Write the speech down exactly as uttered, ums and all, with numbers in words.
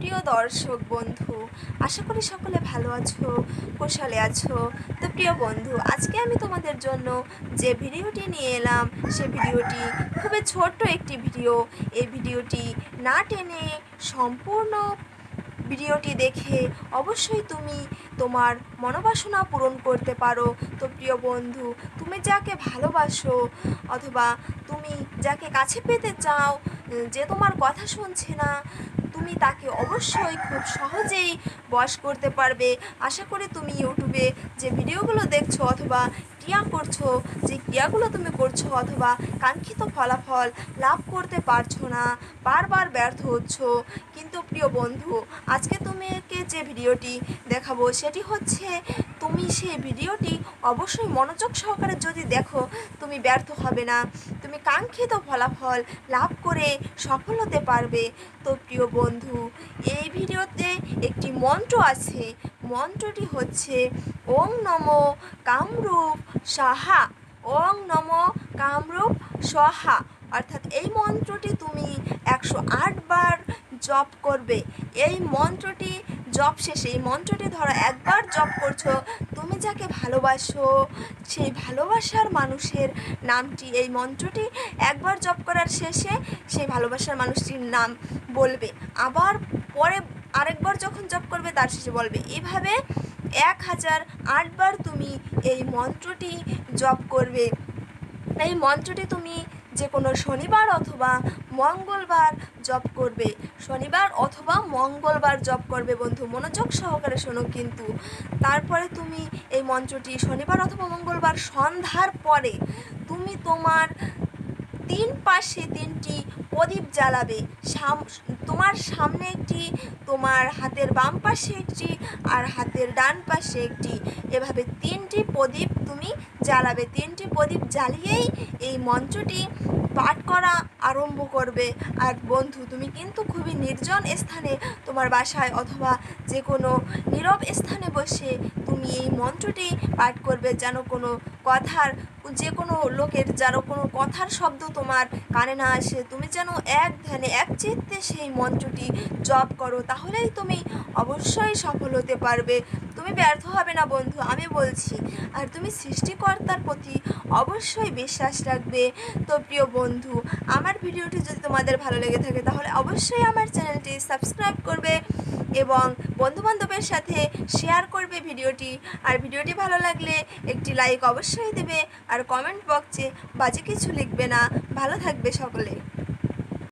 প্রিয় দর্শক বন্ধু, আশা করি সকলে ভালো আছো, কুশলে আছো। তো প্রিয় বন্ধু, আজকে আমি তোমাদের জন্য যে ভিডিওটি নিয়ে এলাম সে ভিডিওটি খুবই ছোট্ট একটি ভিডিও। এই ভিডিওটি না টেনে সম্পূর্ণ ভিডিওটি দেখে অবশ্যই তুমি তোমার মনোবাসনা পূরণ করতে পারো। তো প্রিয় বন্ধু, তুমি যাকে ভালোবাসো অথবা তুমি যাকে কাছে পেতে চাও, যে তোমার কথা শুনছে না, তুমি তাকে অবশ্যই খুব সহজেই বশ করতে পারবে। আশা করি তুমি ইউটিউবে যে ভিডিওগুলো দেখছো অথবা ক্রিয়া করছো, যে ক্রিয়াগুলো তুমি করছো অথবা কাঙ্ক্ষিত ফলাফল লাভ করতে পারছো না, বারবার ব্যর্থ হচ্ছ। কিন্তু প্রিয় বন্ধু, আজকে তোমাকে যে ভিডিওটি দেখাবো সেটি হচ্ছে, তুমি সেই ভিডিওটি অবশ্যই মনোযোগ সহকারে যদি দেখো, তুমি ব্যর্থ হবে না, তুমি কাঙ্ক্ষিত ফলাফল লাভ করে সফল হতে পারবে। তো প্রিয় বন্ধু, এই ভিডিওতে একটি মন্ত্র আছে। মন্ত্রটি হচ্ছে ওং নমো কামরূপ সাহা। ওং নমো কামরূপ সাহা, অর্থাৎ এই মন্ত্রটি তুমি একশো আট বার জপ করবে। এই মন্ত্রটি জপ শেষে, এই মন্ত্রটি ধরো একবার জপ করছো, তুমি যাকে ভালোবাসো সেই ভালোবাসার মানুষের নামটি, এই মন্ত্রটি একবার জপ করার শেষে সেই ভালোবাসার মানুষটির নাম বলবে। আবার পরে আরেকবার যখন জপ করবে তার শেষে বলবে। এভাবে এক হাজার আটবার তুমি এই মন্ত্রটি জপ করবে। এই মন্ত্রটি তুমি যে কোনো শনিবার অথবা মঙ্গলবার জপ করবে। শনিবার অথবা মঙ্গলবার জপ করবে বন্ধু, মনোযোগ সহকারে শোনো কিন্তু। তারপরে তুমি এই মন্ত্রটি শনিবার অথবা মঙ্গলবার সন্ধ্যার পরে তুমি তোমার তিন পাশে তিনটি প্রদীপ জ্বালাবে। সাম তোমার সামনে একটি, তোমার হাতের বাম পাশে একটি, আর হাতের ডান পাশে একটি, এভাবে তিনটি প্রদীপ তুমি জ্বালাবে। তিনটি প্রদীপ জ্বালিয়েই এই মন্ত্রটি পাঠ করা আরম্ভ করবে। আর বন্ধু, তুমি কিন্তু খুবই নির্জন স্থানে, তোমার বাসায় অথবা যে কোনো নীরব স্থানে বসে তুমি এই মন্ত্রটি পাঠ করবে, যেন কোনো কথার, যে কোনো লোকের যেন কোনো কথার শব্দ তোমার কানে না আসে। তুমি যেন এক ধ্যানে এক চিত্তে সেই মন্ত্রটি জপ করো, তাহলেই তুমি অবশ্যই সফল হতে পারবে। তুমি ব্যর্থ হবে না বন্ধু, আমি বলছি। আর তুমি সৃষ্টিকর্তার প্রতি অবশ্যই বিশ্বাস রাখবে। তো প্রিয় বন্ধু, আমার ভিডিওটি যদি তোমাদের ভালো লেগে থাকে তাহলে অবশ্যই আমার চ্যানেলটি সাবস্ক্রাইব করবে এবং বন্ধুবান্ধবের সাথে শেয়ার করবে ভিডিওটি। আর ভিডিওটি ভালো লাগলে একটি লাইক অবশ্যই দেবে, আর কমেন্ট বক্সে বাজে কিছু লিখবে না। ভালো থাকবে সকলে।